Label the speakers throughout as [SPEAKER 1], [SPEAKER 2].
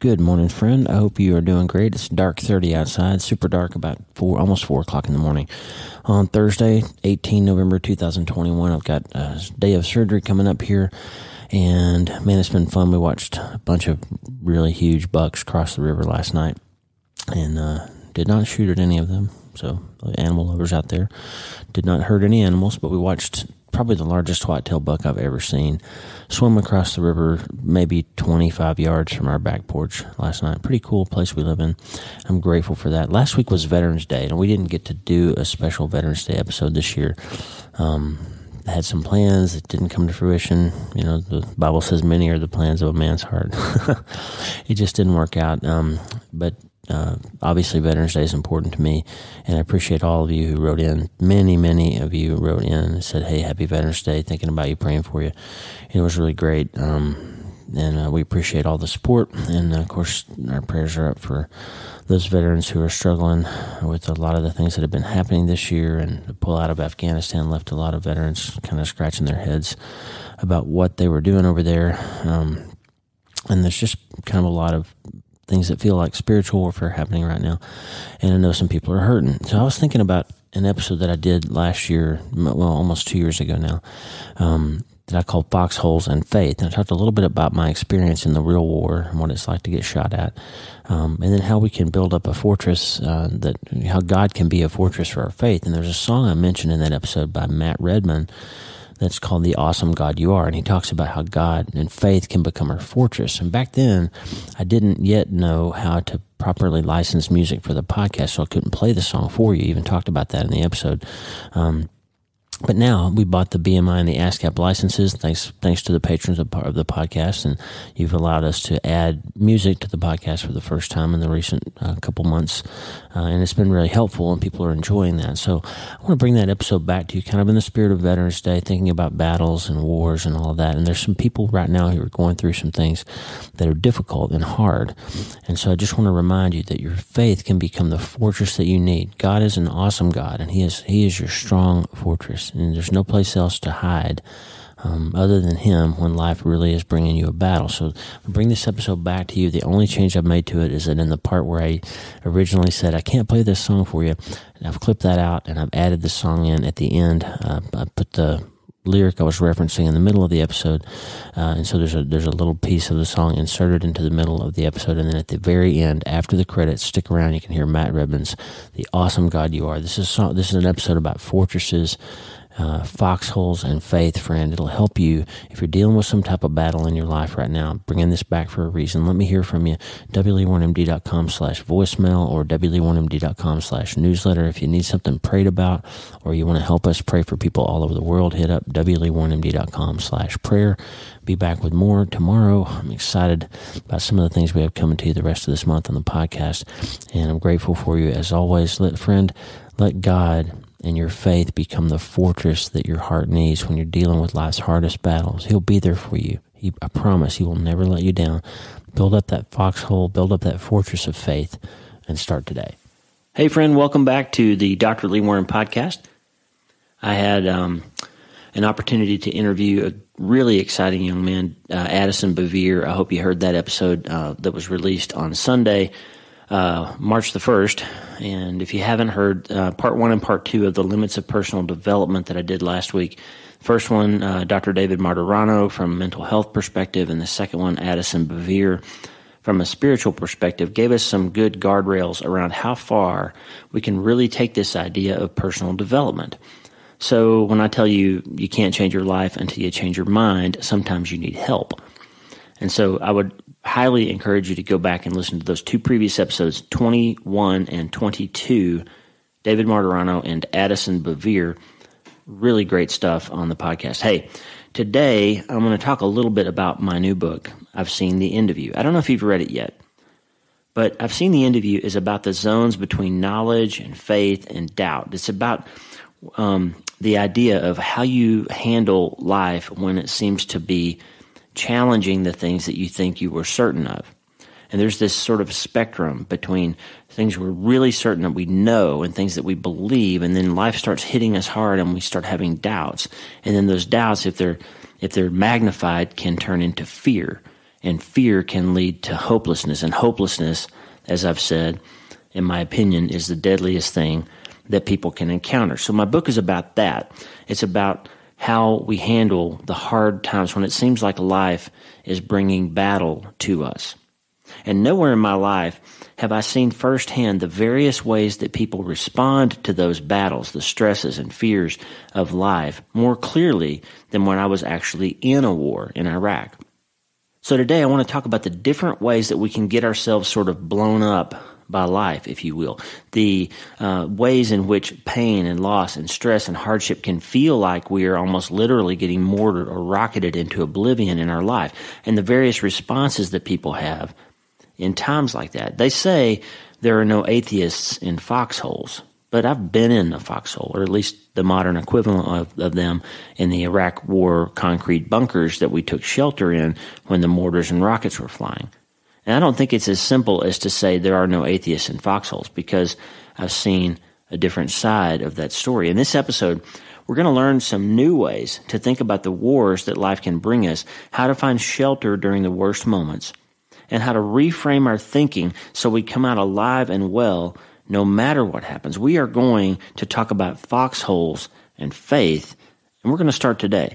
[SPEAKER 1] Good morning, friend. I hope you are doing great. It's dark 30 outside, super dark, about almost 4 o'clock in the morning. On Thursday, 18 November 2021, I've got a day of surgery coming up here, and man, it's been fun. We watched a bunch of really huge bucks cross the river last night, and did not shoot at any of them. So, animal lovers out there, did not hurt any animals, but we watched probably the largest whitetail buck I've ever seen swim across the river, maybe 25 yards from our back porch last night. Pretty cool place we live in. I'm grateful for that. Last week was Veterans Day, and we didn't get to do a special Veterans Day episode this year. I had some plans that didn't come to fruition. You know, the Bible says many are the plans of a man's heart. It just didn't work out. But obviously Veterans Day is important to me, and I appreciate all of you who wrote in. Many of you wrote in and said, hey, happy Veterans Day, thinking about you, praying for you. It was really great, and we appreciate all the support, and of course our prayers are up for those veterans who are struggling with a lot of the things that have been happening this year, and the pull out of Afghanistan left a lot of veterans kind of scratching their heads about what they were doing over there, and there's just kind of a lot of things that feel like spiritual warfare happening right now, and I know some people are hurting. So I was thinking about an episode that I did last year, well, almost 2 years ago now, that I called Foxholes and Faith, and I talked a little bit about my experience in the real war and what it's like to get shot at, and then how we can build up a fortress, how God can be a fortress for our faith. And there's a song I mentioned in that episode by Matt Redman that's called The Awesome God You Are, and he talks about how God and faith can become our fortress. And back then, I didn't yet know how to properly license music for the podcast, so I couldn't play the song for you. Even talked about that in the episode. But now we bought the BMI and the ASCAP licenses, thanks to the patrons of the podcast, and you've allowed us to add music to the podcast for the first time in the recent couple months, and it's been really helpful, and people are enjoying that. So I want to bring that episode back to you, kind of in the spirit of Veterans Day, thinking about battles and wars and all of that. And there's some people right now who are going through some things that are difficult and hard, and so I just want to remind you that your faith can become the fortress that you need. God is an awesome God, and He is your strong fortress. And there's no place else to hide other than Him when life really is bringing you a battle. So I bring this episode back to you. The only change I've made to it is that in the part where I originally said, I can't play this song for you, and I've clipped that out, and I've added the song in at the end. I put the lyric I was referencing in the middle of the episode, and so there's a little piece of the song inserted into the middle of the episode, and then at the very end, after the credits, stick around, you can hear Matt Redman's The Awesome God You Are. This is an episode about fortresses, foxholes, and faith, friend. It'll help you if you're dealing with some type of battle in your life right now. Bringing this back for a reason. Let me hear from you. wlee1md.com/voicemail or wlee1md.com/newsletter. If you need something prayed about, or you want to help us pray for people all over the world, hit up wlee1md.com/prayer. Be back with more tomorrow. I'm excited about some of the things we have coming to you the rest of this month on the podcast, and I'm grateful for you as always. Let God and your faith become the fortress that your heart needs when you're dealing with life's hardest battles. He'll be there for you. I promise He will never let you down. Build up that foxhole, build up that fortress of faith, and start today. Hey, friend, welcome back to the Dr. Lee Warren podcast. I had an opportunity to interview a really exciting young man, Addison Bevere. I hope you heard that episode that was released on Sunday, March the 1st. And if you haven't heard part 1 and part 2 of the Limits of Personal Development that I did last week, first one, Dr. David Martirano from a mental health perspective, and the second one, Addison Bevere from a spiritual perspective, gave us some good guardrails around how far we can really take this idea of personal development. So when I tell you you can't change your life until you change your mind, sometimes you need help. And so I would highly encourage you to go back and listen to those 2 previous episodes, 21 and 22, David Martirano and Addison Bevere. Really great stuff on the podcast. Hey, today I'm going to talk a little bit about my new book, I've Seen the End of You. I don't know if you've read it yet, but I've Seen the End of You is about the zones between knowledge and faith and doubt. It's about the idea of how you handle life when it seems to be challenging the things that you think you were certain of. And there's this sort of spectrum between things we're really certain that we know and things that we believe, and then life starts hitting us hard and we start having doubts. And then those doubts, if they're magnified, can turn into fear. and fear can lead to hopelessness. And hopelessness, as I've said, in my opinion, is the deadliest thing that people can encounter. So my book is about that. It's about how we handle the hard times when it seems like life is bringing battle to us. And nowhere in my life have I seen firsthand the various ways that people respond to those battles, the stresses and fears of life, more clearly than when I was actually in a war in Iraq. So today I want to talk about the different ways that we can get ourselves sort of blown up by life, if you will. The ways in which pain and loss and stress and hardship can feel like we are almost literally getting mortared or rocketed into oblivion in our life, and the various responses that people have in times like that. They say there are no atheists in foxholes, but I've been in a foxhole, or at least the modern equivalent of them in the Iraq War concrete bunkers that we took shelter in when the mortars and rockets were flying. And I don't think it's as simple as to say there are no atheists in foxholes, because I've seen a different side of that story. In this episode, we're going to learn some new ways to think about the wars that life can bring us, how to find shelter during the worst moments, and how to reframe our thinking so we come out alive and well no matter what happens. We are going to talk about foxholes and faith, and we're going to start today.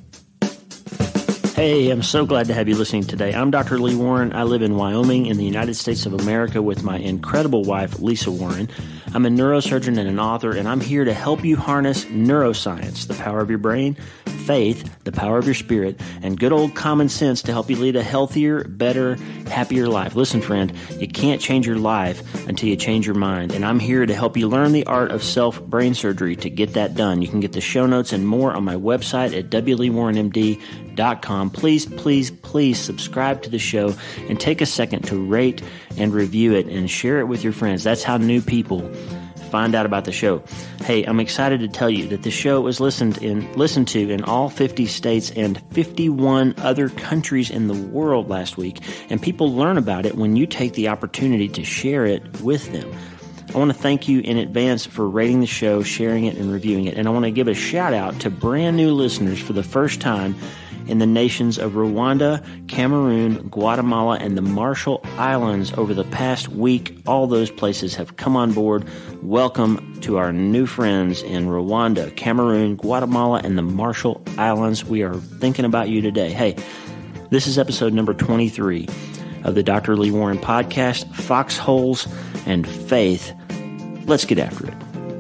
[SPEAKER 1] Hey, I'm so glad to have you listening today. I'm Dr. Lee Warren. I live in Wyoming in the United States of America with my incredible wife, Lisa Warren. I'm a neurosurgeon and an author, and I'm here to help you harness neuroscience, the power of your brain, faith, the power of your spirit, and good old common sense to help you lead a healthier, better, happier life. Listen, friend, you can't change your life until you change your mind, and I'm here to help you learn the art of self-brain surgery to get that done. You can get the show notes and more on my website at wleewarrenmd.com. Please subscribe to the show and take a second to rate and review it and share it with your friends. That's how new people find out about the show. Hey, I'm excited to tell you that the show was listened to in all 50 states and 51 other countries in the world last week, and people learn about it when you take the opportunity to share it with them. I want to thank you in advance for rating the show, sharing it, and reviewing it, and I want to give a shout out to brand new listeners for the first time in the nations of Rwanda, Cameroon, Guatemala, and the Marshall Islands over the past week. All those places have come on board. Welcome to our new friends in Rwanda, Cameroon, Guatemala, and the Marshall Islands. We are thinking about you today. Hey, this is episode number 23 of the Dr. Lee Warren podcast, Foxholes and Faith. Let's get after it.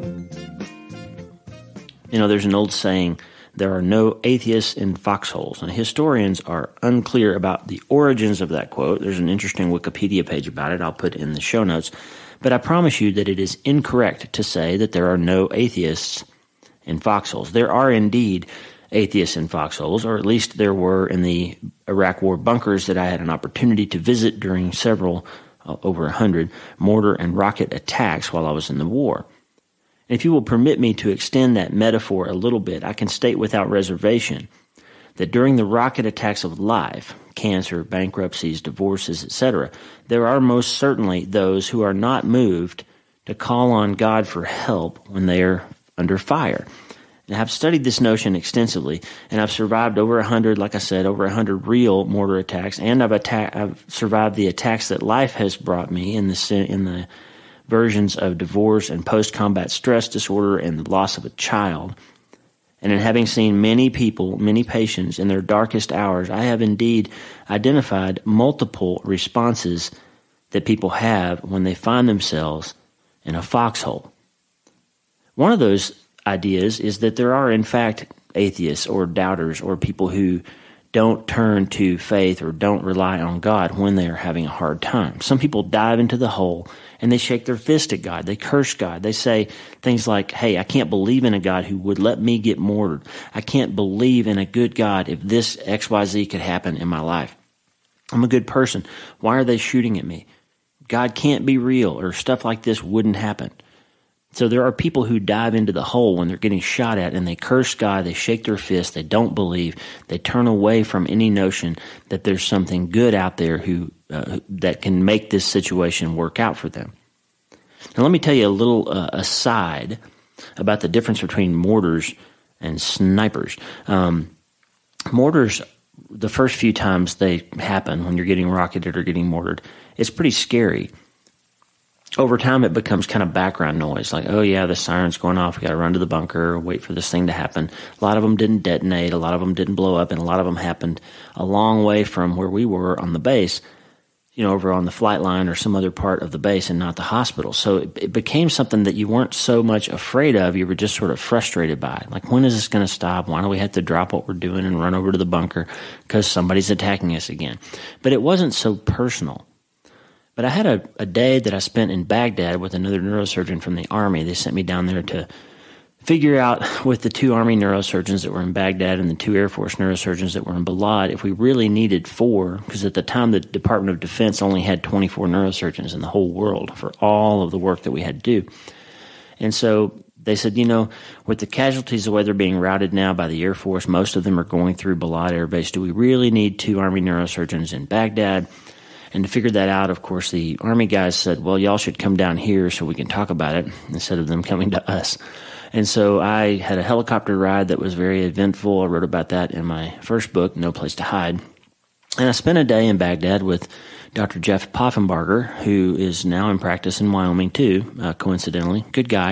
[SPEAKER 1] You know, there's an old saying, there are no atheists in foxholes. And historians are unclear about the origins of that quote. There's an interesting Wikipedia page about it I'll put in the show notes. But I promise you that it is incorrect to say that there are no atheists in foxholes. There are indeed atheists in foxholes, or at least there were in the Iraq War bunkers that I had an opportunity to visit during several, over 100, mortar and rocket attacks while I was in the war. If you will permit me to extend that metaphor a little bit, I can state without reservation that during the rocket attacks of life, cancer, bankruptcies, divorces, etc., there are most certainly those who are not moved to call on God for help when they are under fire. And I've studied this notion extensively, and I've survived over 100, like I said, over 100 real mortar attacks, and I've survived the attacks that life has brought me in the versions of divorce and post-combat stress disorder and the loss of a child. And in having seen many people, many patients in their darkest hours, I have indeed identified multiple responses that people have when they find themselves in a foxhole. One of those ideas is that there are, in fact, atheists or doubters or people who don't turn to faith or don't rely on God when they are having a hard time. Some people dive into the hole and they shake their fist at God. They curse God. They say things like, hey, I can't believe in a God who would let me get mortared. I can't believe in a good God if this XYZ could happen in my life. I'm a good person. Why are they shooting at me? God can't be real, or stuff like this wouldn't happen. So there are people who dive into the hole when they're getting shot at, and they curse God, they shake their fists, they don't believe, they turn away from any notion that there's something good out there that can make this situation work out for them. Now let me tell you a little aside about the difference between mortars and snipers. Mortars the first few times they happen, when you're getting rocketed or getting mortared, it's pretty scary. Over time, it becomes kind of background noise, like, oh yeah, the siren's going off, we got to run to the bunker, wait for this thing to happen. A lot of them didn't detonate, a lot of them didn't blow up, and a lot of them happened a long way from where we were on the base, over on the flight line or some other part of the base and not the hospital. So it became something that you weren't so much afraid of, you were just sort of frustrated by it. Like, when is this going to stop? Why do we have to drop what we're doing and run over to the bunker because somebody's attacking us again? But it wasn't so personal. But I had a day that I spent in Baghdad with another neurosurgeon from the Army. They sent me down there to figure out with the 2 Army neurosurgeons that were in Baghdad and the 2 Air Force neurosurgeons that were in Balad if we really needed 4, because at the time the Department of Defense only had 24 neurosurgeons in the whole world for all of the work that we had to do. And so they said, with the casualties the way they're being routed now by the Air Force, most of them are going through Balad Air Base. Do we really need 2 Army neurosurgeons in Baghdad? And to figure that out, of course, the Army guys said, well, y'all should come down here so we can talk about it instead of them coming to us. And so I had a helicopter ride that was very eventful. I wrote about that in my first book, No Place to Hide. And I spent a day in Baghdad with Dr. Jeff Poffenbarger, who is now in practice in Wyoming too, coincidentally. Good guy.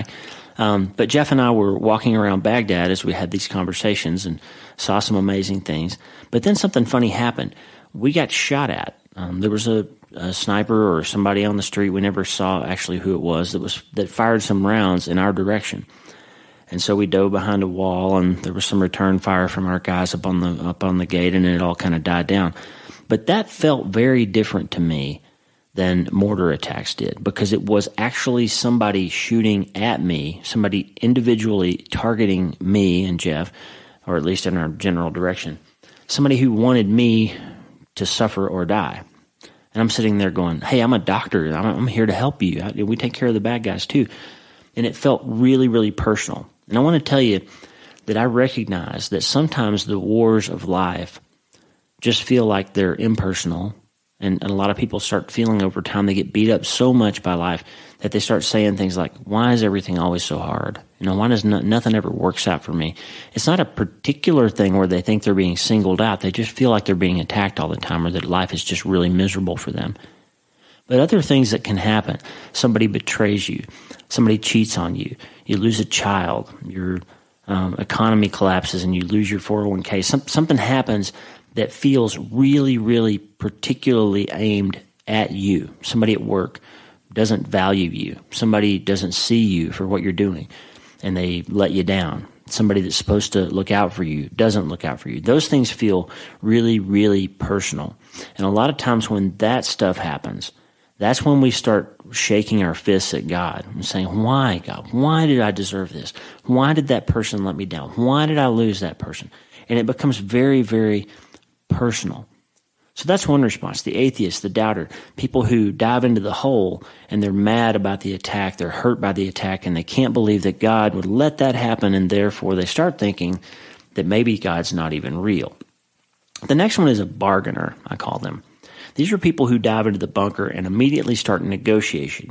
[SPEAKER 1] But Jeff and I were walking around Baghdad as we had these conversations and saw some amazing things. But then something funny happened. We got shot at. There was a sniper or somebody on the street, we never saw actually who it was, that fired some rounds in our direction. And so we dove behind a wall, and there was some return fire from our guys up on the gate, and it all kind of died down. But that felt very different to me than mortar attacks did, because it was actually somebody shooting at me, somebody individually targeting me and Jeff, or at least in our general direction, somebody who wanted me to suffer or die. And I'm sitting there going, hey, I'm a doctor. I'm here to help you. We take care of the bad guys too. And it felt really, really personal. And I want to tell you that I recognize that sometimes the wars of life just feel like they're impersonal. And a lot of people start feeling over time they get beat up so much by life that they start saying things like, why is everything always so hard? Why does nothing ever works out for me? It's not a particular thing where they think they're being singled out. They just feel like they're being attacked all the time, or that life is just really miserable for them. But other things that can happen, somebody betrays you, somebody cheats on you, you lose a child, your economy collapses and you lose your 401k, something happens that feels really, really particularly aimed at you. Somebody at work doesn't value you. Somebody doesn't see you for what you're doing, and they let you down. Somebody that's supposed to look out for you doesn't look out for you. Those things feel really, really personal. And a lot of times when that stuff happens, that's when we start shaking our fists at God and saying, why, God? Why did I deserve this? Why did that person let me down? Why did I lose that person? And it becomes very, very personal. So that's one response. The atheist, the doubter, people who dive into the hole and they're mad about the attack, they're hurt by the attack, and they can't believe that God would let that happen, and therefore they start thinking that maybe God's not even real. The next one is a bargainer, I call them. These are people who dive into the bunker and immediately start negotiations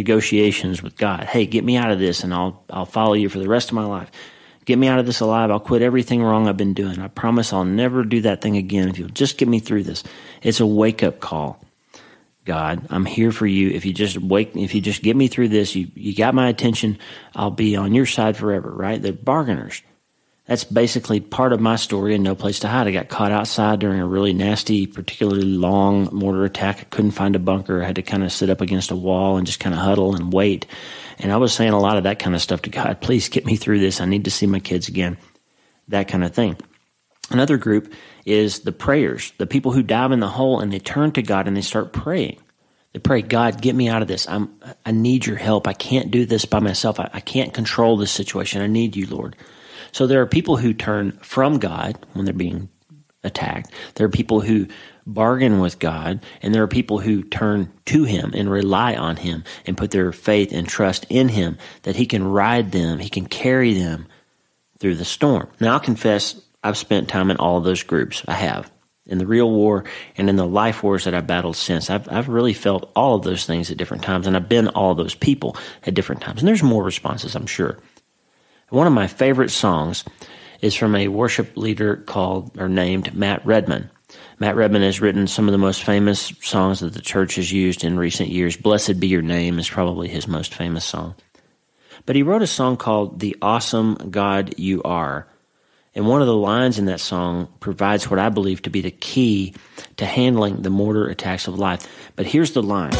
[SPEAKER 1] with God. Hey, get me out of this and I'll follow you for the rest of my life. Get me out of this alive. I'll quit everything wrong I've been doing. I promise I'll never do that thing again if you'll just get me through this. It's a wake-up call. God, I'm here for you. If you just get me through this, you got my attention, I'll be on your side forever, right? They're bargainers. That's basically part of my story in No Place to Hide. I got caught outside during a really nasty, particularly long mortar attack. I couldn't find a bunker. I had to kind of sit up against a wall and just kind of huddle and wait. And I was saying a lot of that kind of stuff to God. Please get me through this. I need to see my kids again. That kind of thing. Another group is the prayers, the people who dive in the hole and they turn to God and they start praying. They pray, God, get me out of this. I need your help. I can't do this by myself. I can't control this situation. I need you, Lord. So there are people who turn from God when they're being attacked. There are people who bargain with God, and there are people who turn to Him and rely on Him and put their faith and trust in Him that He can ride them, He can carry them through the storm. Now, I'll confess, I've spent time in all of those groups. I have. In the real war and in the life wars that I've battled since, I've really felt all of those things at different times, and I've been all those people at different times. And there's more responses, I'm sure. One of my favorite songs is from a worship leader named Matt Redman. Matt Redman has written some of the most famous songs that the church has used in recent years. Blessed Be Your Name is probably his most famous song. But he wrote a song called The Awesome God You Are. And one of the lines in that song provides what I believe to be the key to handling the mortar attacks of life. But here's the line.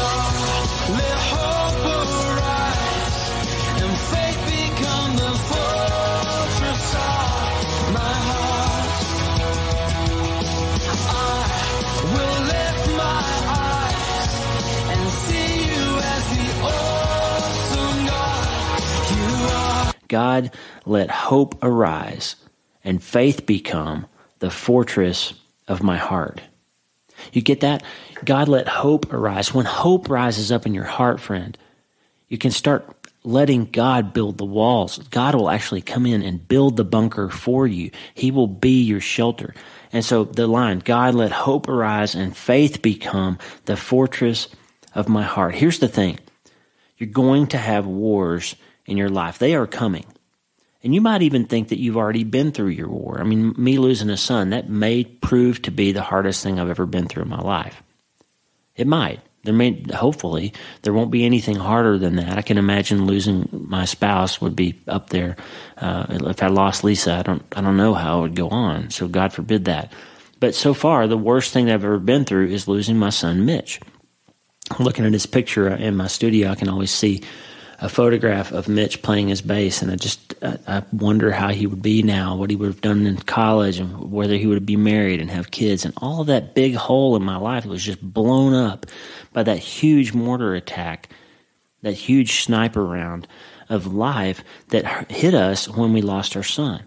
[SPEAKER 1] God, let hope arise and faith become the fortress of my heart. You get that? God, let hope arise. When hope rises up in your heart, friend, you can start letting God build the walls. God will actually come in and build the bunker for you. He will be your shelter. And so the line, God, let hope arise and faith become the fortress of my heart. Here's the thing. You're going to have wars in your life. They are coming. And you might even think that you've already been through your war. I mean, me losing a son, that may prove to be the hardest thing I've ever been through in my life. It might. Hopefully, there won't be anything harder than that. I can imagine losing my spouse would be up there. If I lost Lisa, I don't know how it would go on. So God forbid that. But so far, the worst thing I've ever been through is losing my son, Mitch. Looking at his picture in my studio, I can always see a photograph of Mitch playing his bass, and I wonder how he would be now, what he would have done in college, and whether he would be married and have kids. And all of that big hole in my life was just blown up by that huge mortar attack, that huge sniper round of life that hit us when we lost our son.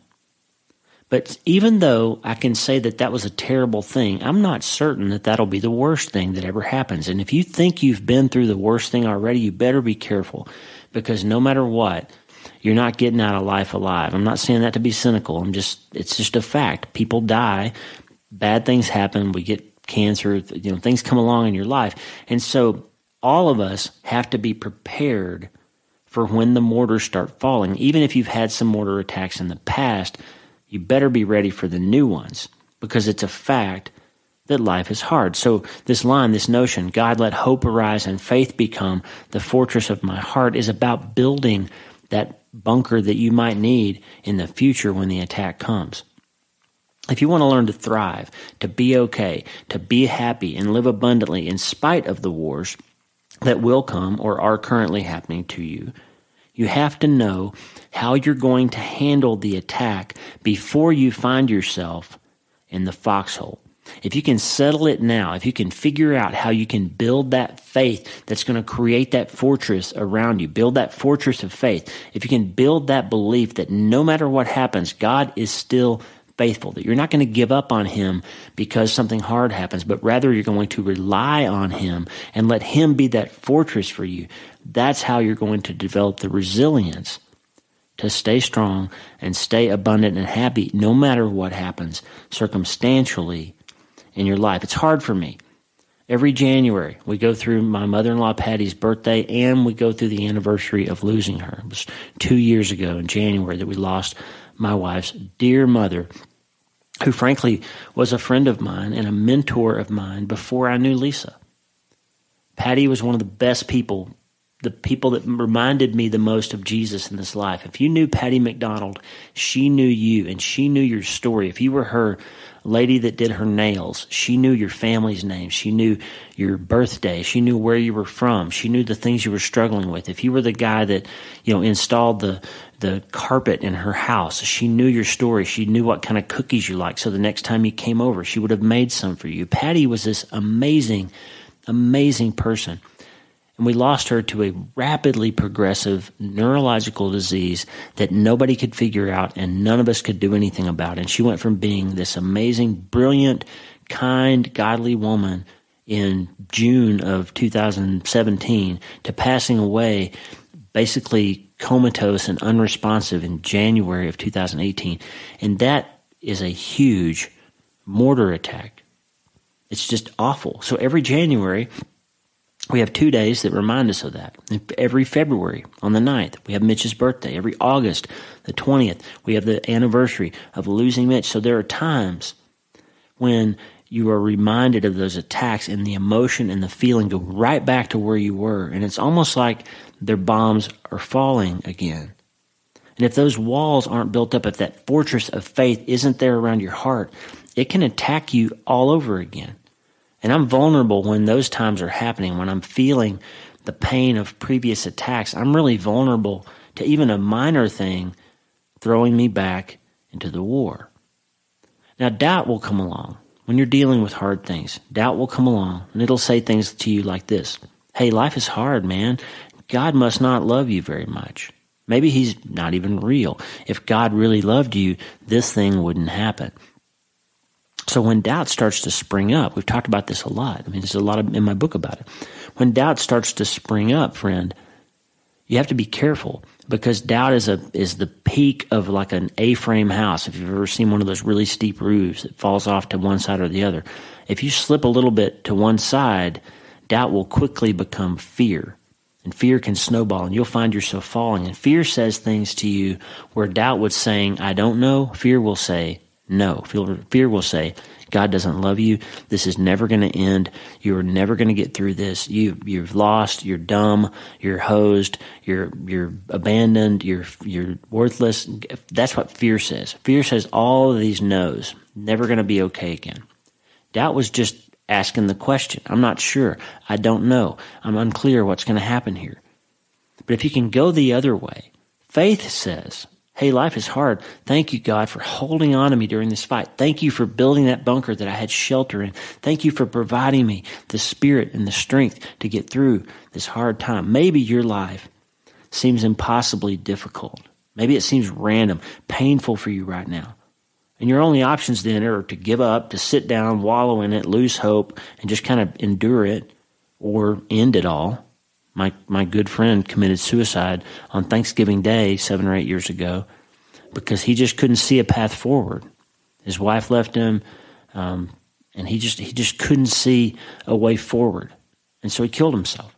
[SPEAKER 1] But even though I can say that that was a terrible thing, I'm not certain that that'll be the worst thing that ever happens. And if you think you've been through the worst thing already, you better be careful, because no matter what, you're not getting out of life alive. I'm not saying that to be cynical. It's just a fact. People die. Bad things happen. We get cancer. Things come along in your life. And so all of us have to be prepared for when the mortars start falling. Even if you've had some mortar attacks in the past, you better be ready for the new ones, because it's a fact that life is hard. So this line, this notion, God, let hope arise and faith become the fortress of my heart, is about building that bunker that you might need in the future when the attack comes. If you want to learn to thrive, to be okay, to be happy and live abundantly in spite of the wars that will come or are currently happening to you, you have to know how you're going to handle the attack before you find yourself in the foxhole. If you can settle it now, if you can figure out how you can build that faith that's going to create that fortress around you, build that fortress of faith, if you can build that belief that no matter what happens, God is still faithful, that you're not going to give up on him because something hard happens, but rather you're going to rely on him and let him be that fortress for you, that's how you're going to develop the resilience to stay strong and stay abundant and happy no matter what happens circumstantially in your life. It's hard for me. Every January, we go through my mother-in-law Patty's birthday, and we go through the anniversary of losing her. It was 2 years ago in January that we lost my wife's dear mother, who frankly was a friend of mine and a mentor of mine before I knew Lisa. Patty was one of the best people, the people that reminded me the most of Jesus in this life. If you knew Patty McDonald, she knew you, and she knew your story. If you were her lady that did her nails, she knew your family's name. She knew your birthday. She knew where you were from. She knew the things you were struggling with. If you were the guy that, installed the carpet in her house, she knew your story. She knew what kind of cookies you liked. So the next time you came over, she would have made some for you. Patty was this amazing, amazing person. And we lost her to a rapidly progressive neurological disease that nobody could figure out and none of us could do anything about. And she went from being this amazing, brilliant, kind, godly woman in June of 2017 to passing away basically comatose and unresponsive in January of 2018. And that is a huge mortar attack. It's just awful. So every January, We have 2 days that remind us of that. Every February on the 9th, we have Mitch's birthday. Every August, the 20th, we have the anniversary of losing Mitch. So there are times when you are reminded of those attacks, and the emotion and the feeling go right back to where you were. And it's almost like their bombs are falling again. And if those walls aren't built up, if that fortress of faith isn't there around your heart, it can attack you all over again. And I'm vulnerable when those times are happening, when I'm feeling the pain of previous attacks. I'm really vulnerable to even a minor thing throwing me back into the war. Now, doubt will come along. When you're dealing with hard things, doubt will come along, and it'll say things to you like this. Hey, life is hard, man. God must not love you very much. Maybe he's not even real. If God really loved you, this thing wouldn't happen. So when doubt starts to spring up, we've talked about this a lot. I mean, there's a lot in my book about it. When doubt starts to spring up, friend, you have to be careful, because doubt is the peak of like an A-frame house. If you've ever seen one of those really steep roofs that falls off to one side or the other, if you slip a little bit to one side, doubt will quickly become fear. And fear can snowball, and you'll find yourself falling. And fear says things to you where doubt would saying, I don't know. Fear will say, no. Fear will say, God doesn't love you. This is never going to end. You're never going to get through this. You've lost. You're dumb. You're hosed. You're abandoned. You're worthless. That's what fear says. Fear says all of these no's. Never going to be okay again. Doubt was just asking the question. I'm not sure. I don't know. I'm unclear what's going to happen here. But if you can go the other way, faith says, hey, life is hard. Thank you, God, for holding on to me during this fight. Thank you for building that bunker that I had shelter in. Thank you for providing me the spirit and the strength to get through this hard time. Maybe your life seems impossibly difficult. Maybe it seems random, painful for you right now. And your only options then are to give up, to sit down, wallow in it, lose hope, and just kind of endure it or end it all. My good friend committed suicide on Thanksgiving Day 7 or 8 years ago because he just couldn't see a path forward. His wife left him, and he just couldn't see a way forward. And so he killed himself.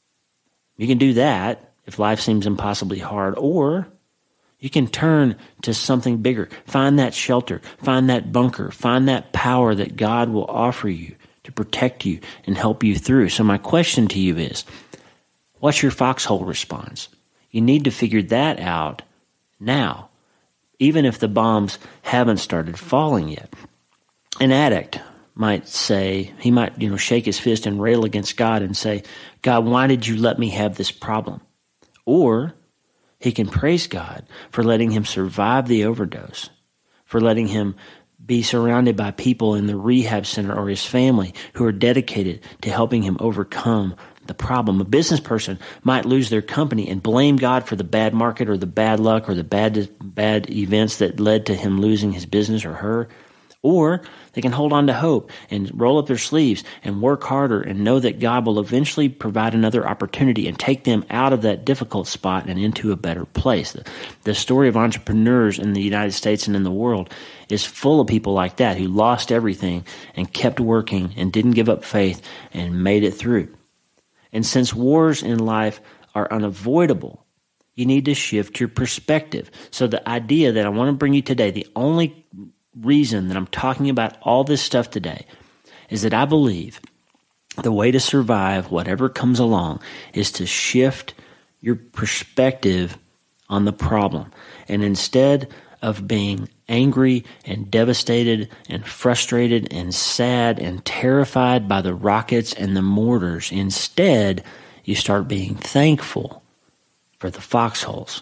[SPEAKER 1] You can do that if life seems impossibly hard, or you can turn to something bigger. Find that shelter, find that bunker, find that power that God will offer you to protect you and help you through. So my question to you is, what's your foxhole response? You need to figure that out now, even if the bombs haven't started falling yet. An addict might say, he might, shake his fist and rail against God and say, God, why did you let me have this problem? Or he can praise God for letting him survive the overdose, for letting him be surrounded by people in the rehab center or his family who are dedicated to helping him overcome the problem. A business person might lose their company and blame God for the bad market or the bad luck or the bad events that led to him losing his business or her. Or they can hold on to hope and roll up their sleeves and work harder and know that God will eventually provide another opportunity and take them out of that difficult spot and into a better place. The story of entrepreneurs in the United States and in the world is full of people like that who lost everything and kept working and didn't give up faith and made it through. And since wars in life are unavoidable, you need to shift your perspective. So the idea that I want to bring you today, the only reason that I'm talking about all this stuff today, is that I believe the way to survive whatever comes along is to shift your perspective on the problem. And instead of being angry and devastated and frustrated and sad and terrified by the rockets and the mortars, instead you start being thankful for the foxholes.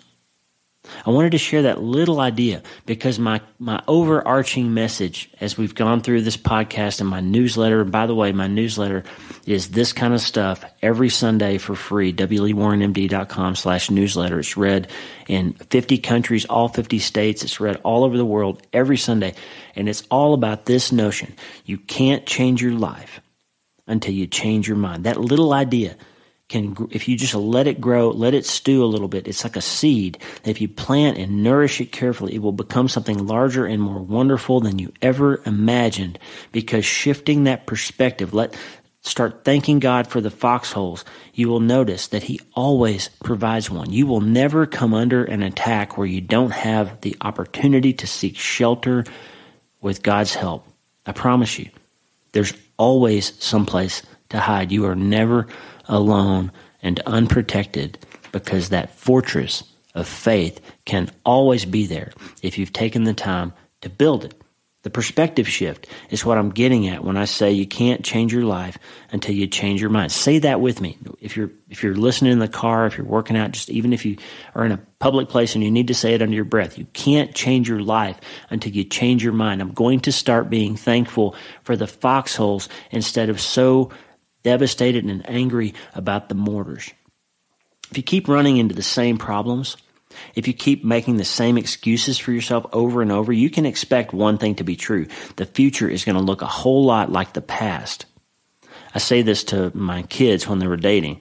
[SPEAKER 1] I wanted to share that little idea because my overarching message as we've gone through this podcast and my newsletter, and by the way, my newsletter is this kind of stuff every Sunday for free, wleewarrenmd.com/newsletter. It's read in 50 countries, all 50 states. It's read all over the world every Sunday. And it's all about this notion. You can't change your life until you change your mind. That little idea can, if you just let it grow, let it stew a little bit, it's like a seed. If you plant and nourish it carefully, it will become something larger and more wonderful than you ever imagined, because shifting that perspective, let Start thanking God for the foxholes. You will notice that He always provides one. You will never come under an attack where you don't have the opportunity to seek shelter with God's help. I promise you, there's always someplace to hide. You are never alone and unprotected because that fortress of faith can always be there if you've taken the time to build it. The perspective shift is what I'm getting at when I say you can't change your life until you change your mind. Say that with me. If you're listening in the car, if you're working out, just even if you are in a public place and you need to say it under your breath, you can't change your life until you change your mind. I'm going to start being thankful for the foxholes instead of so devastated and angry about the mortars. If you keep running into the same problems, if you keep making the same excuses for yourself over and over, you can expect one thing to be true. The future is going to look a whole lot like the past. I say this to my kids when they were dating.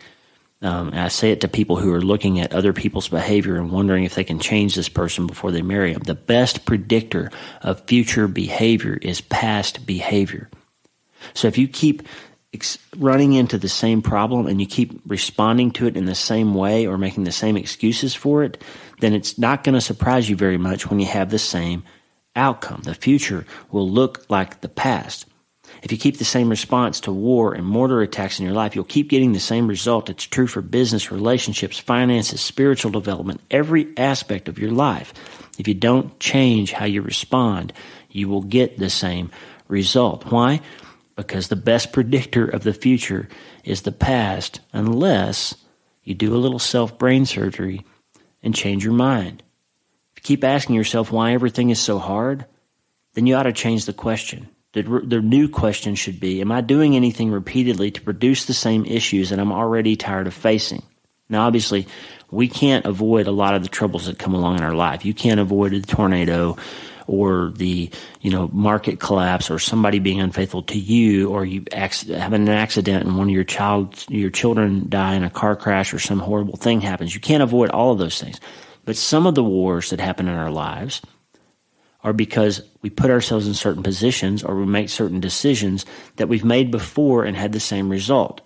[SPEAKER 1] I say it to people who are looking at other people's behavior and wondering if they can change this person before they marry them. The best predictor of future behavior is past behavior. So if you keep running into the same problem and you keep responding to it in the same way or making the same excuses for it, then it's not going to surprise you very much when you have the same outcome. The future will look like the past. If you keep the same response to war and mortar attacks in your life, you'll keep getting the same result. It's true for business, relationships, finances, spiritual development, every aspect of your life. If you don't change how you respond, you will get the same result. Why? Because the best predictor of the future is the past, unless you do a little self-brain surgery and change your mind. If you keep asking yourself why everything is so hard, then you ought to change the question. The new question should be, am I doing anything repeatedly to produce the same issues that I'm already tired of facing? Now, obviously, we can't avoid a lot of the troubles that come along in our life. You can't avoid a tornado or the market collapse or somebody being unfaithful to you, or you having an accident and one of your children die in a car crash or some horrible thing happens. You can't avoid all of those things. But some of the wars that happen in our lives are because we put ourselves in certain positions or we make certain decisions that we've made before and had the same result.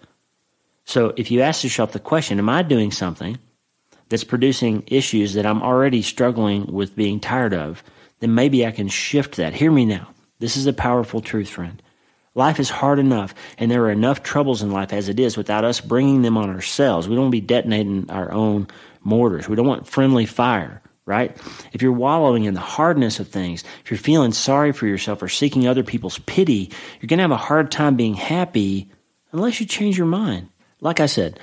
[SPEAKER 1] So if you ask yourself the question, am I doing something that's producing issues that I'm already struggling with being tired of, then maybe I can shift that. Hear me now. This is a powerful truth, friend. Life is hard enough, and there are enough troubles in life as it is without us bringing them on ourselves. We don't want to be detonating our own mortars. We don't want friendly fire, right? If you're wallowing in the hardness of things, if you're feeling sorry for yourself or seeking other people's pity, you're going to have a hard time being happy unless you change your mind. Like I said,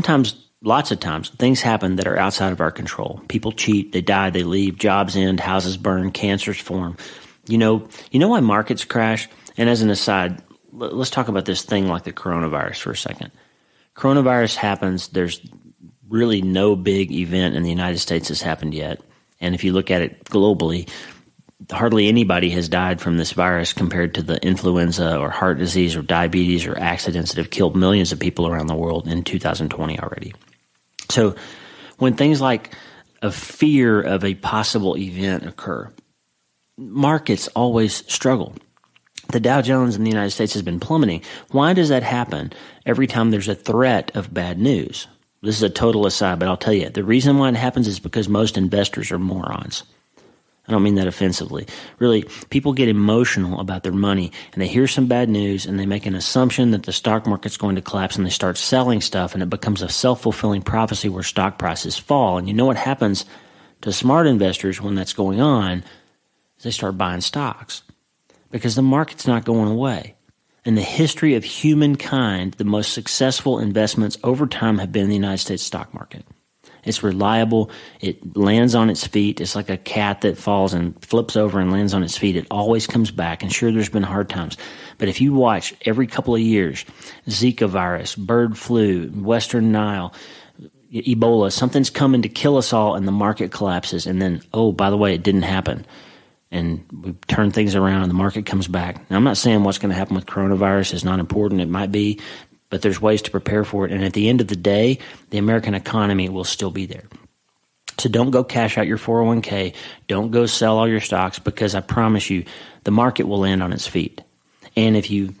[SPEAKER 1] lots of times, things happen that are outside of our control. People cheat, they die, they leave, jobs end, houses burn, cancers form. You know why markets crash? And as an aside, let's talk about this thing like the coronavirus for a second. Coronavirus happens. There's really no big event in the United States that's happened yet. And if you look at it globally, hardly anybody has died from this virus compared to the influenza or heart disease or diabetes or accidents that have killed millions of people around the world in 2020 already. So when things like a fear of a possible event occur, markets always struggle. The Dow Jones in the United States has been plummeting. Why does that happen every time there's a threat of bad news? This is a total aside, but I'll tell you, the reason why it happens is because most investors are morons. I don't mean that offensively. Really, people get emotional about their money, and they hear some bad news, and they make an assumption that the stock market's going to collapse, and they start selling stuff, and it becomes a self-fulfilling prophecy where stock prices fall. And you know what happens to smart investors when that's going on? Is they start buying stocks because the market's not going away. In the history of humankind, the most successful investments over time have been in the United States stock market. It's reliable. It lands on its feet. It's like a cat that falls and flips over and lands on its feet. It always comes back. And sure, there's been hard times. But if you watch every couple of years, Zika virus, bird flu, Western Nile, Ebola, something's coming to kill us all and the market collapses. And then, oh, by the way, it didn't happen. And we turn things around and the market comes back. Now, I'm not saying what's going to happen with coronavirus is not important. It might be. But there's ways to prepare for it. And at the end of the day, the American economy will still be there. So don't go cash out your 401k. Don't go sell all your stocks because I promise you the market will land on its feet. And if you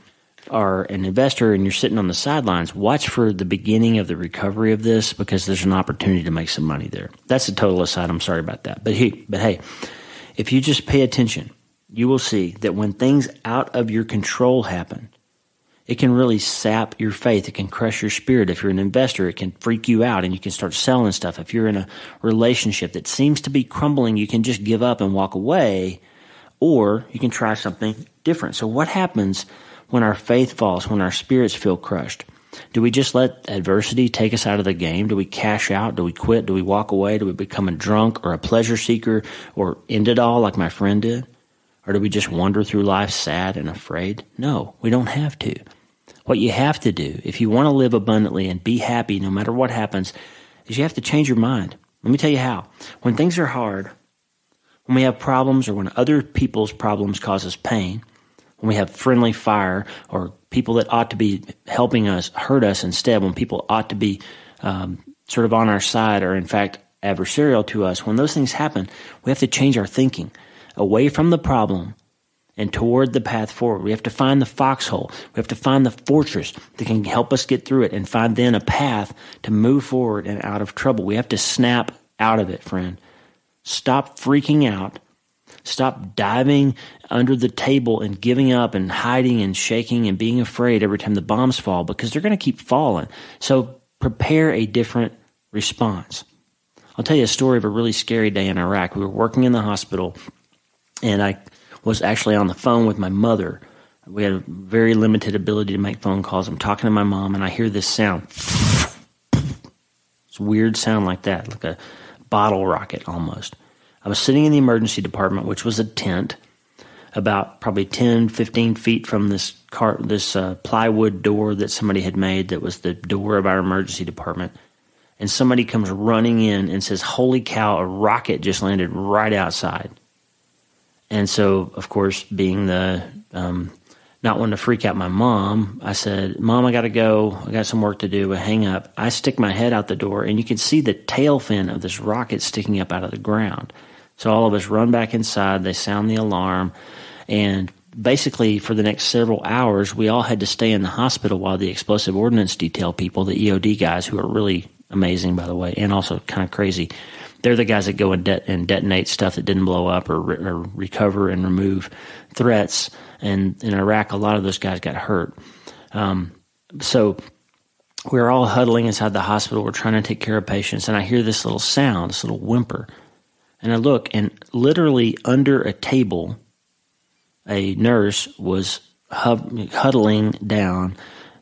[SPEAKER 1] are an investor and you're sitting on the sidelines, watch for the beginning of the recovery of this, because there's an opportunity to make some money there. That's a total aside. I'm sorry about that. But hey, if you just pay attention, you will see that when things out of your control happen, it can really sap your faith. It can crush your spirit. If you're an investor, it can freak you out and you can start selling stuff. If you're in a relationship that seems to be crumbling, you can just give up and walk away, or you can try something different. So what happens when our faith falls, when our spirits feel crushed? Do we just let adversity take us out of the game? Do we cash out? Do we quit? Do we walk away? Do we become a drunk or a pleasure seeker or end it all like my friend did? Or do we just wander through life sad and afraid? No, we don't have to. What you have to do, if you want to live abundantly and be happy no matter what happens, is you have to change your mind. Let me tell you how. When things are hard, when we have problems, or when other people's problems cause us pain, when we have friendly fire, or people that ought to be helping us hurt us instead, when people ought to be sort of on our side or in fact adversarial to us, when those things happen, we have to change our thinking away from the problem and toward the path forward. We have to find the foxhole. We have to find the fortress that can help us get through it and find then a path to move forward and out of trouble. We have to snap out of it, friend. Stop freaking out. Stop diving under the table and giving up and hiding and shaking and being afraid every time the bombs fall, because they're going to keep falling. So prepare a different response. I'll tell you a story of a really scary day in Iraq. We were working in the hospital, and I was actually on the phone with my mother. We had a very limited ability to make phone calls. I'm talking to my mom, and I hear this sound. It's a weird sound like that, like a bottle rocket almost. I was sitting in the emergency department, which was a tent, about probably 10, 15 feet from this plywood door that somebody had made that was the door of our emergency department. And somebody comes running in and says, "Holy cow, a rocket just landed right outside." And so, of course, being the not wanting to freak out my mom, I said, "Mom, I got to go. I got some work to do." I hang up. I stick my head out the door, and you can see the tail fin of this rocket sticking up out of the ground. So all of us run back inside. They sound the alarm. And basically, for the next several hours, we all had to stay in the hospital while the explosive ordnance detail people, the EOD guys, who are really amazing, by the way, and also kind of crazy, they're the guys that go and detonate stuff that didn't blow up, or recover and remove threats. And in Iraq, a lot of those guys got hurt. So we're all huddling inside the hospital. We're trying to take care of patients. And I hear this little sound, this little whimper. And I look, and literally under a table, a nurse was huddling down,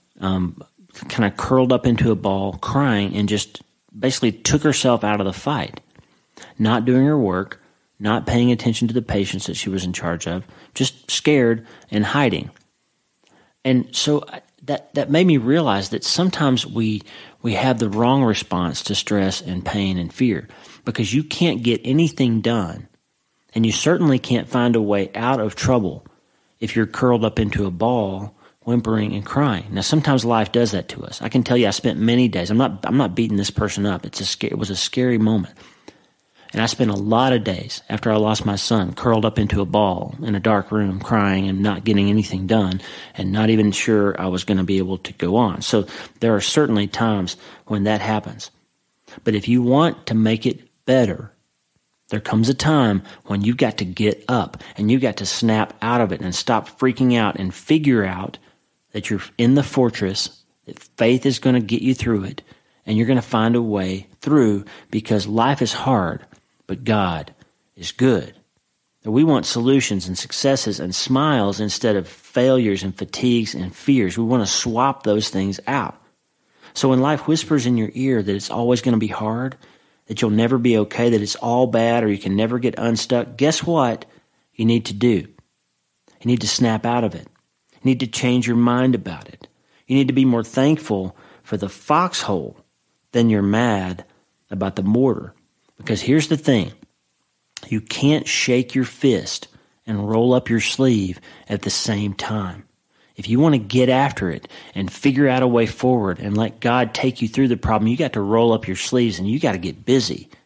[SPEAKER 1] kind of curled up into a ball, crying, and just basically took herself out of the fight. Not doing her work, not paying attention to the patients that she was in charge of, just scared and hiding. And so that made me realize that sometimes we have the wrong response to stress and pain and fear, because you can't get anything done, and you certainly can't find a way out of trouble if you're curled up into a ball, whimpering and crying. Now, sometimes life does that to us. I can tell you, I spent many days. I'm not beating this person up. It was a scary moment. And I spent a lot of days after I lost my son curled up into a ball in a dark room, crying and not getting anything done, and not even sure I was going to be able to go on. So there are certainly times when that happens. But if you want to make it better, there comes a time when you've got to get up and you've got to snap out of it and stop freaking out and figure out that you're in the fortress, that faith is going to get you through it, and you're going to find a way through, because life is hard, but God is good. We want solutions and successes and smiles instead of failures and fatigues and fears. We want to swap those things out. So when life whispers in your ear that it's always going to be hard, that you'll never be okay, that it's all bad, or you can never get unstuck, guess what you need to do? You need to snap out of it. You need to change your mind about it. You need to be more thankful for the foxhole than you're mad about the mortar. Because here's the thing. You can't shake your fist and roll up your sleeve at the same time. If you want to get after it and figure out a way forward and let God take you through the problem, you got to roll up your sleeves and you got to get busy.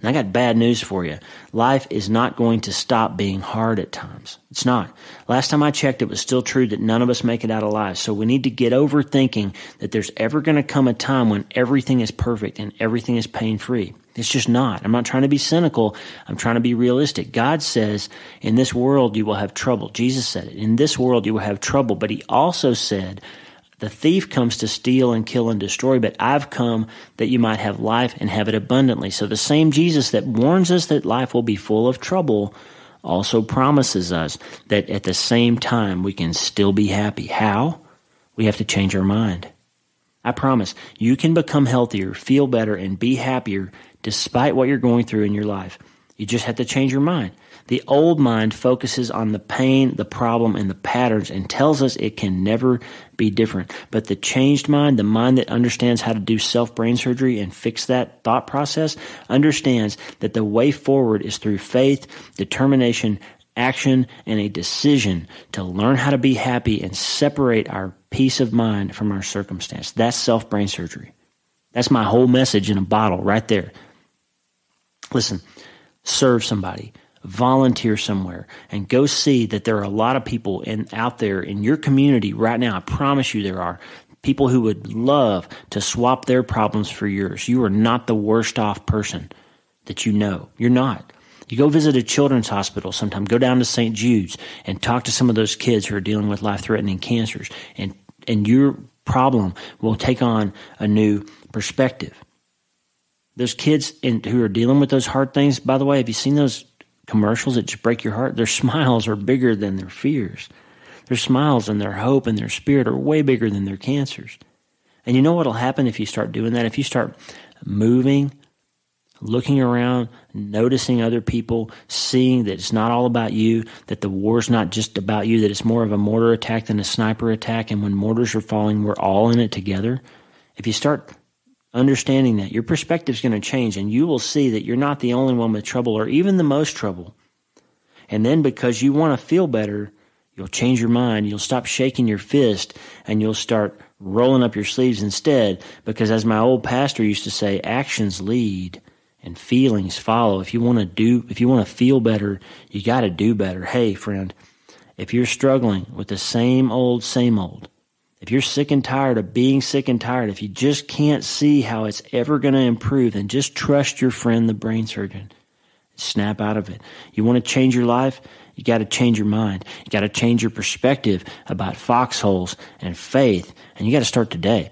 [SPEAKER 1] And I got bad news for you. Life is not going to stop being hard at times. It's not. Last time I checked, it was still true that none of us make it out alive. So we need to get over thinking that there's ever going to come a time when everything is perfect and everything is pain-free. It's just not. I'm not trying to be cynical. I'm trying to be realistic. God says, in this world you will have trouble. Jesus said it. In this world you will have trouble. But he also said, the thief comes to steal and kill and destroy, but I've come that you might have life and have it abundantly. So the same Jesus that warns us that life will be full of trouble also promises us that at the same time we can still be happy. How? We have to change our mind. I promise you can become healthier, feel better, and be happier despite what you're going through in your life. You just have to change your mind. The old mind focuses on the pain, the problem, and the patterns and tells us it can never be different. But the changed mind, the mind that understands how to do self-brain surgery and fix that thought process, understands that the way forward is through faith, determination, action, and a decision to learn how to be happy and separate our peace of mind from our circumstance. That's self-brain surgery. That's my whole message in a bottle right there. Listen, serve somebody. Volunteer somewhere and go see that there are a lot of people out there in your community right now. I promise you there are people who would love to swap their problems for yours. You are not the worst off person that you know. You're not. You go visit a children's hospital sometime. Go down to St. Jude's and talk to some of those kids who are dealing with life-threatening cancers, and your problem will take on a new perspective. Those kids who are dealing with those hard things, by the way, have you seen those commercials that just break your heart? Their smiles are bigger than their fears. Their smiles and their hope and their spirit are way bigger than their cancers. And you know what will happen if you start doing that? If you start moving, looking around, noticing other people, seeing that it's not all about you, that the war's not just about you, that it's more of a mortar attack than a sniper attack, and when mortars are falling, we're all in it together. If you start understanding that, your perspective's going to change, and you will see that you're not the only one with trouble or even the most trouble. And then because you want to feel better, you'll change your mind. You'll stop shaking your fist, and you'll start rolling up your sleeves instead, because as my old pastor used to say, actions lead and feelings follow. If you want to feel better, you got to do better. Hey, friend, if you're struggling with the same old, if you're sick and tired of being sick and tired, if you just can't see how it's ever going to improve, then just trust your friend, the brain surgeon. Snap out of it. You want to change your life? You got to change your mind. You got to change your perspective about foxholes and faith, and you got to start today.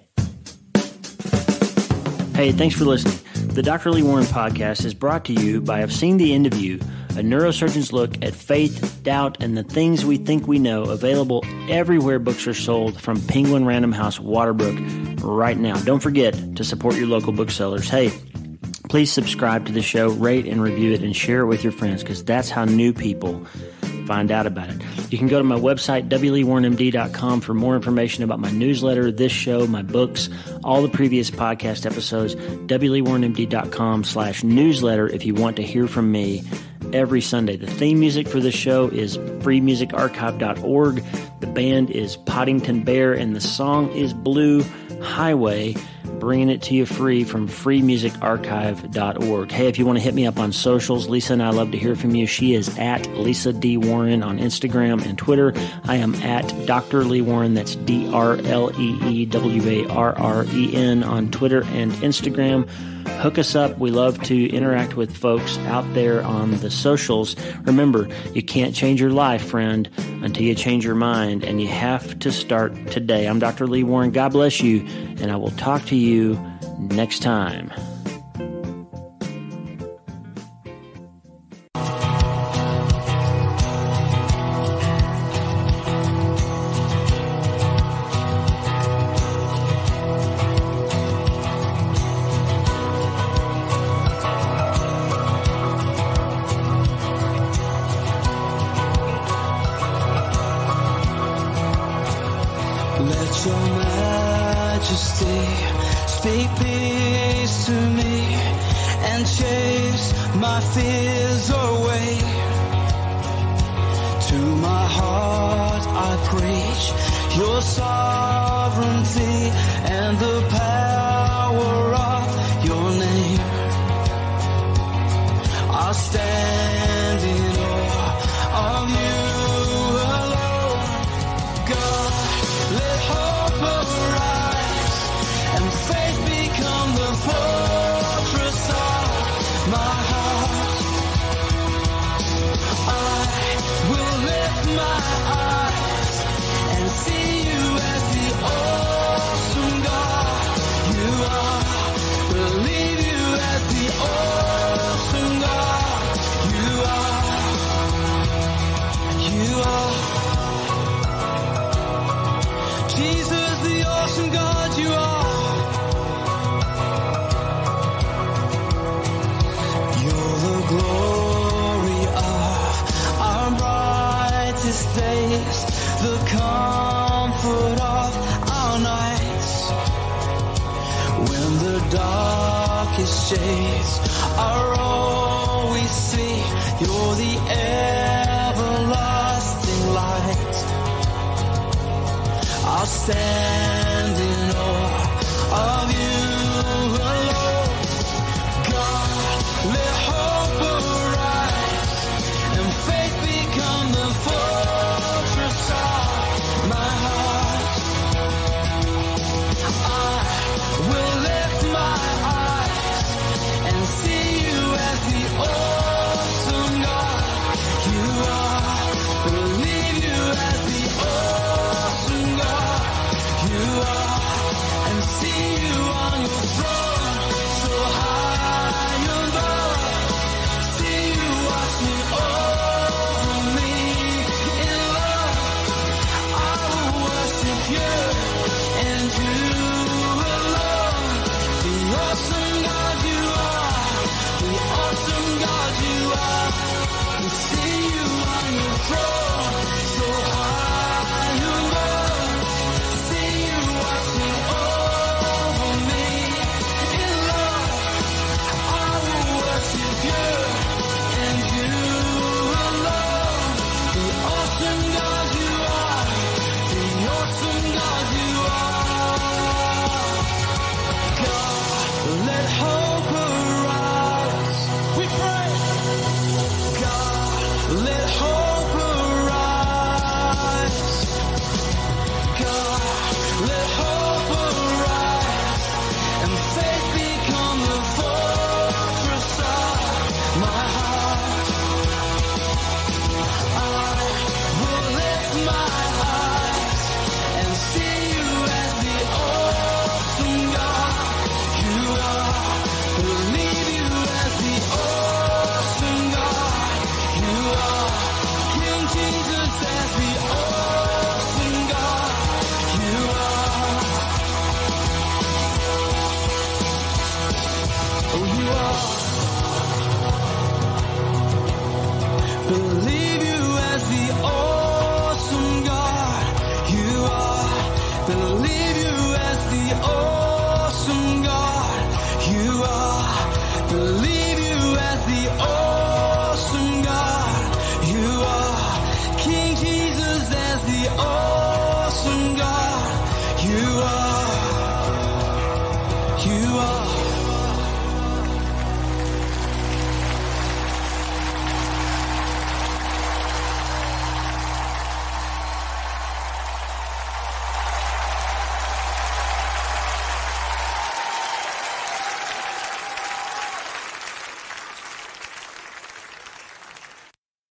[SPEAKER 1] Hey, thanks for listening. The Dr. Lee Warren podcast is brought to you by I've Seen the End of You, a neurosurgeon's look at faith, doubt, and the things we think we know, available everywhere books are sold, from Penguin Random House, Waterbrook, right now. Don't forget to support your local booksellers. Hey, please subscribe to the show, rate and review it, and share it with your friends, because that's how new people find out about it. You can go to my website, wleewarrenmd.com, for more information about my newsletter, this show, my books, all the previous podcast episodes, wleewarrenmd.com/newsletter if you want to hear from me every Sunday. The theme music for the show is freemusicarchive.org. The band is Poddington Bear, and the song is Blue Highway, bringing it to you free from freemusicarchive.org. Hey, if you want to hit me up on socials, Lisa and I love to hear from you. She is at Lisa D. Warren on Instagram and Twitter. I am at Dr. Lee Warren. That's DRLEEWARREN on Twitter and Instagram. Hook us up. We love to interact with folks out there on the socials. Remember, you can't change your life, friend, until you change your mind, and you have to start today. I'm Dr. Lee Warren. God bless you, and I will talk to you next time.
[SPEAKER 2] Let your majesty speak peace to me and chase my fears away. To my heart I preach your sovereignty and the power of your name. darkest shades are all we see. You're the everlasting light. I'll stand in